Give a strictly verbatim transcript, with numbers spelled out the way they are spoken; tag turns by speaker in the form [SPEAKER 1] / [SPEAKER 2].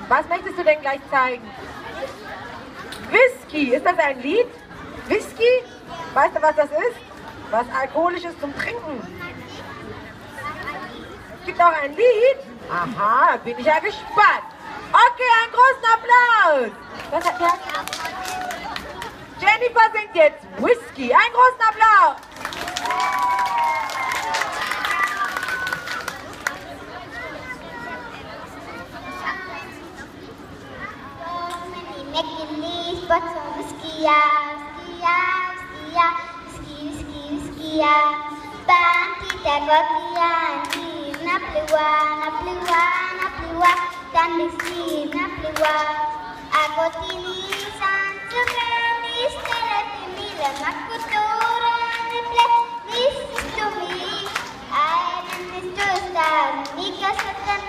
[SPEAKER 1] Was möchtest du denn gleich zeigen? Whisky, ist das ein Lied? Whisky? Weißt du, was das ist? Was Alkoholisches zum Trinken. Es gibt auch ein Lied? Aha, bin ich ja gespannt. Okay, einen großen Applaus. Was hat der? Jennifer singt jetzt Whisky. Einen großen Applaus.
[SPEAKER 2] But some whiskey, yeah, whiskey, yeah, whiskey, yeah, whiskey, whiskey, whiskey, yeah. Banti tagotia, ni napliwa, napliwa, napliwa, tandisi napliwa. Agotini sansukani, steretini, lemakutura, niple, this is to me. I am this to stand, Nika Satan,